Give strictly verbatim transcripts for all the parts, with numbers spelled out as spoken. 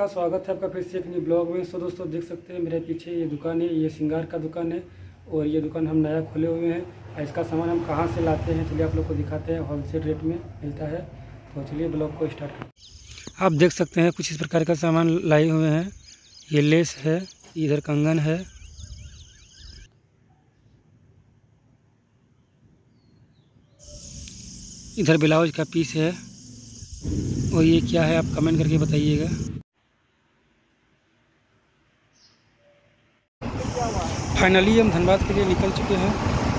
नमस्कार, स्वागत है आपका फिर से एक न्यू ब्लॉग में। सो दोस्तों देख सकते हैं मेरे पीछे ये दुकान है, ये श्रृंगार का दुकान है और ये दुकान हम नया खोले हुए हैं। इसका सामान हम कहाँ से लाते हैं चलिए आप लोग को दिखाते हैं। होलसेल रेट में मिलता है, तो चलिए ब्लॉग को स्टार्ट करें। आप देख सकते हैं कुछ इस प्रकार का सामान लाए हुए हैं। ये लेस है, इधर कंगन है, इधर ब्लाउज का पीस है और ये क्या है आप कमेंट करके बताइएगा। फाइनली हम धनबाद के लिए निकल चुके हैं।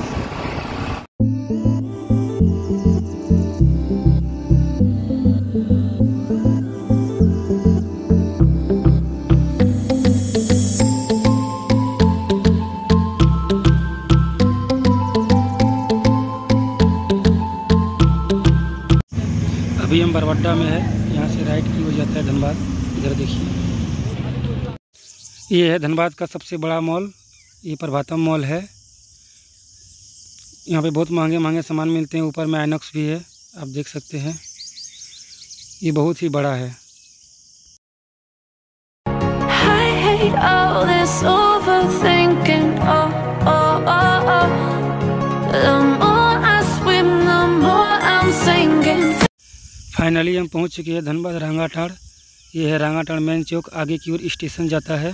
अभी हम बरवाडा में है, यहाँ से राइट की हो जाता है धनबाद। इधर देखिए, ये है धनबाद का सबसे बड़ा मॉल, ये प्रभातम मॉल है। यहाँ पे बहुत महंगे महंगे सामान मिलते हैं। ऊपर में आइनॉक्स भी है, आप देख सकते हैं। ये बहुत ही बड़ा है। फाइनली हम पहुँच चुके हैं धनबाद रांगाटाड़। ये है रांगाटाड़ मेन चौक, आगे की ओर स्टेशन जाता है।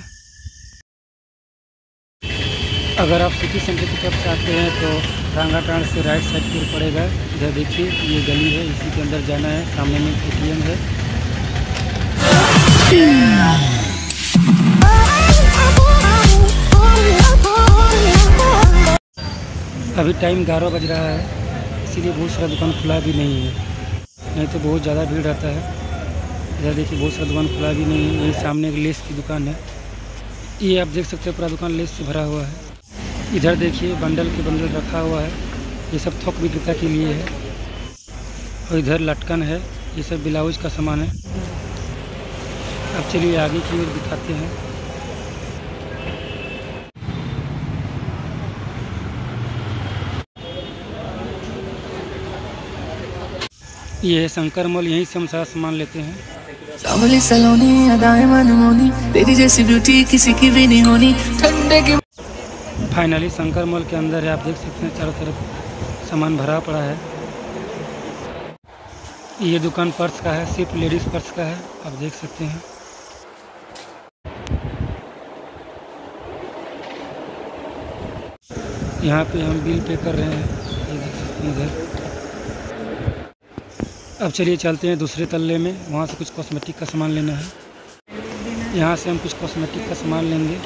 अगर आप सिटी सेंटर की तरफ से आते हैं तो रांगाटाड़ से राइट साइड की ओर पड़ेगा। इधर देखिए ये गली है, इसी के अंदर जाना है। सामने में एटीएम है। अभी टाइम ग्यारह बज रहा है, इसीलिए बहुत सारा दुकान खुला भी नहीं है, नहीं तो बहुत ज़्यादा भीड़ रहता है। इधर देखिए बहुत सारा दुकान खुला भी नहीं है। यही सामने एक लेस की दुकान है, ये आप देख सकते हैं पूरा दुकान लेस से भरा हुआ है। इधर देखिए बंडल के बंडल रखा हुआ है, ये सब थोक विक्रेता के लिए है। और इधर लटकन है, ये सब ब्लाउज का सामान है। अब चलिए आगे की ओर दिखाते हैं। ये है शंकर मॉल, यहीं से हम सारा सामान लेते हैं। सावली सलोनी अदाएं मनमोनी, तेरी जैसी ब्यूटी किसी की भी नहीं होनी। ठंडे की फाइनली शंकर मॉल के अंदर है, आप देख सकते हैं चारों तरफ सामान भरा पड़ा है। ये दुकान पर्स का है, सिर्फ लेडीज़ पर्स का है, आप देख सकते हैं। यहाँ पे हम बिल पे कर रहे हैं, ये देख सकते हैं इधर। अब चलिए चलते हैं दूसरे तल्ले में, वहाँ से कुछ कॉस्मेटिक का सामान लेना है। यहाँ से हम कुछ कॉस्मेटिक का सामान लेंगे।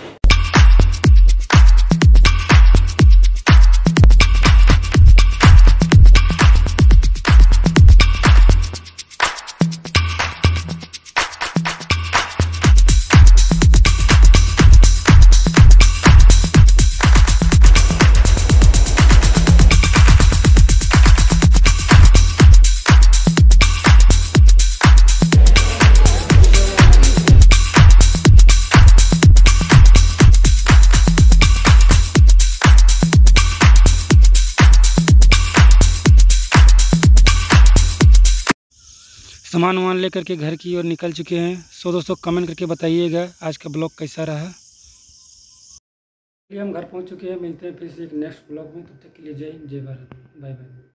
सामान वामान लेकर के घर की ओर निकल चुके हैं। सो दोस्तों कमेंट करके बताइएगा आज का ब्लॉग कैसा रहा। हम घर पहुंच चुके हैं, मिलते हैं फिर से एक नेक्स्ट ब्लॉग में। तब तक के लिए जय हिंद, जय भारत, बाय बाय।